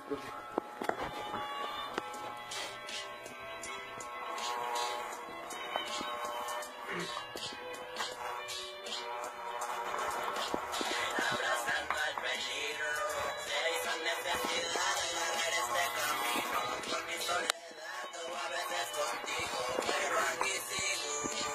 Abrazando al peligro, se hizo necesidad de agarrar este camino. Con mi soledad o a veces contigo, pero aquí sigo.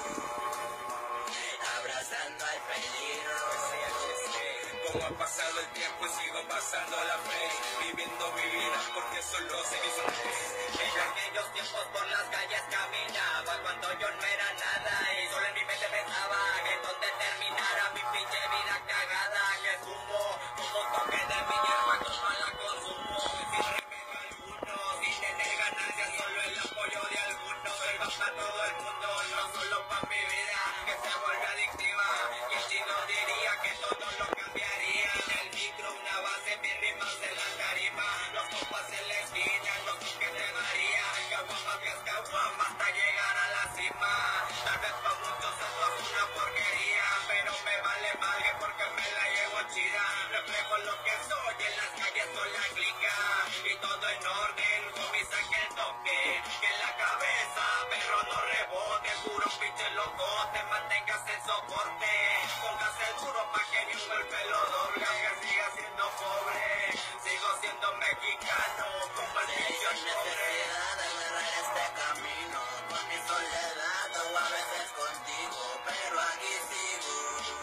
Abrazando al peligro. Como ha pasado el tiempo y sigo pasando la fe, viviendo mi vida porque solo sé mis amores. En aquellos tiempos por las calles caminaba cuando yo no era nada y solo en mi mente pensaba que donde terminara mi pinche vida cagada. Que fumo como un toque de mi hierba, como la consumo sin remedio alguno, sin tener ganancias, solo el apoyo de algunos. Soy para todo el mundo, no solo para mi vida que se vuelve adictiva. Y el chino diría que todo lo cambiaría. En el micro una base, mis rimas en la tarima, los compas en la esquina, los toques de María. Caguama que es caguama hasta llegar a la cima. Tal vez para muchos esto es una porquería, pero me vale madre porque me la llevo chida. Reflejo lo que soy, en las calles soy la clica y todo en orden, homie saque el toque. Que en la cabeza, pero no rebote, puro pinche locote, mantengas el soporte. Póngase duro pa' que ni un golpe lo doble, aunque siga siendo pobre, sigo siendo mexicano, como el millón pobre. De agarrar este camino, con mi soledad o a veces contigo, pero aquí sigo.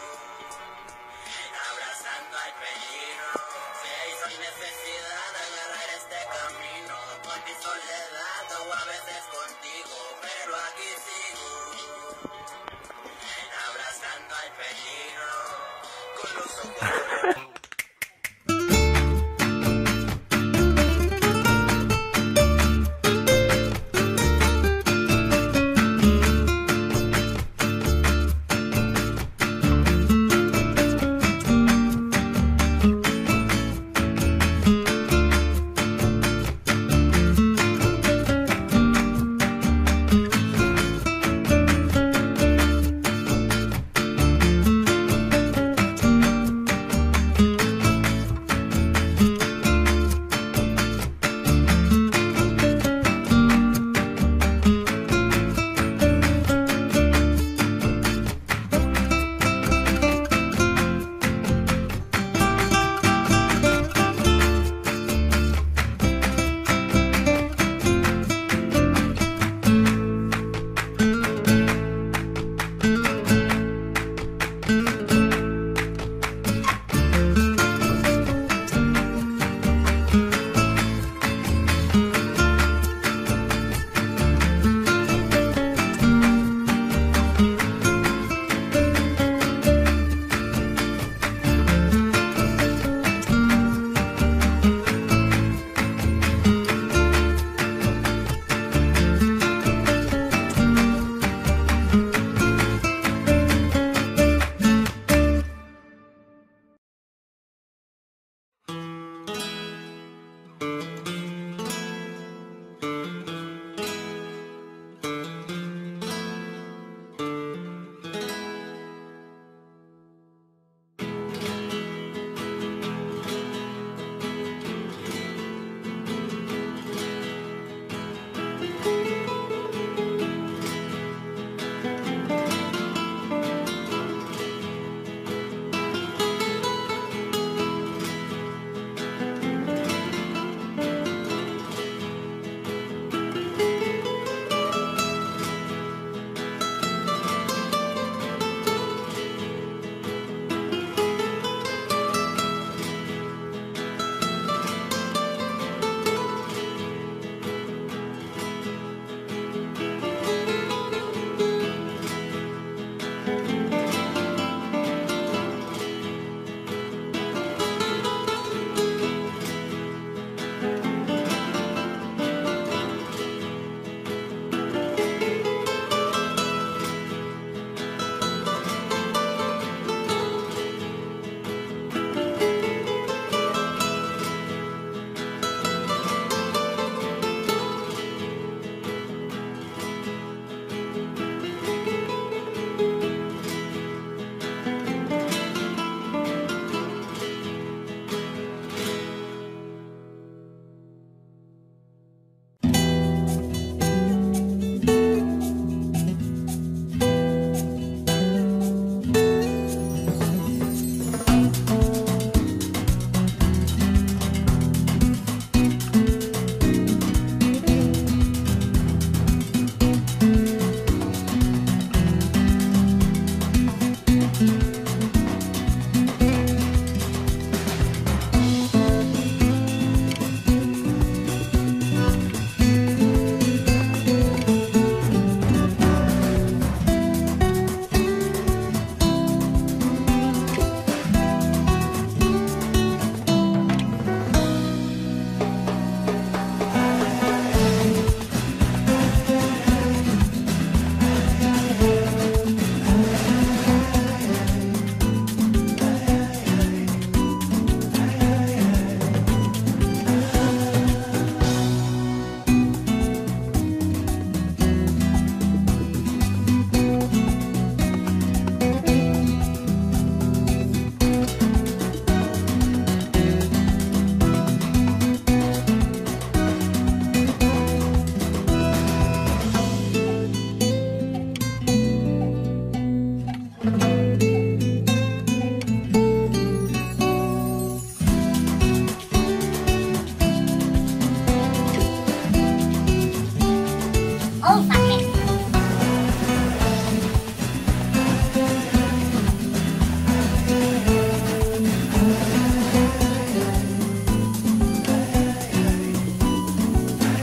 Abrazando al peligro, se hizo necesidad de agarrar este camino, con mi soledad o a veces contigo, pero aquí sigo. Abrazando al peligro, con los ojos.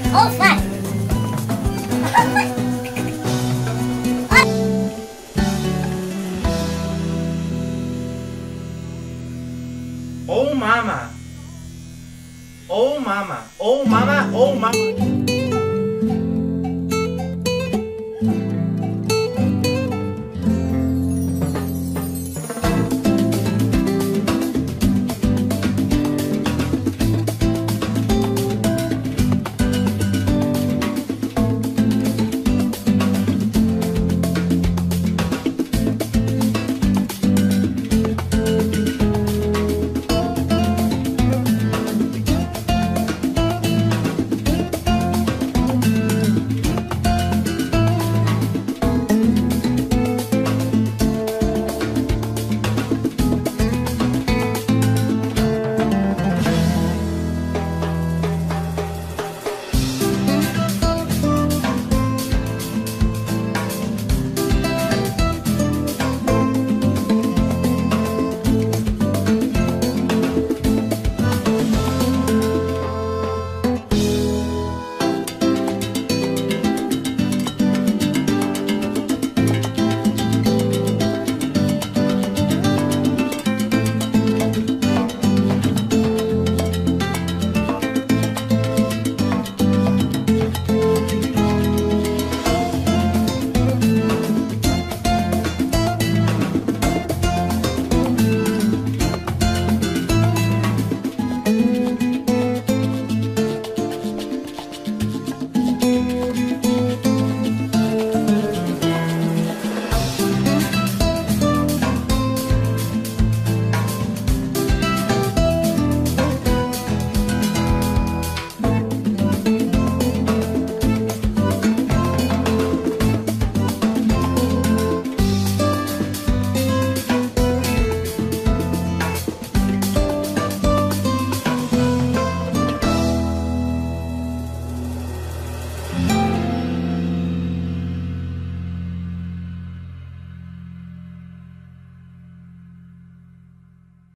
Oh fuck. Oh mama. Oh mama. Oh mama. Oh mama.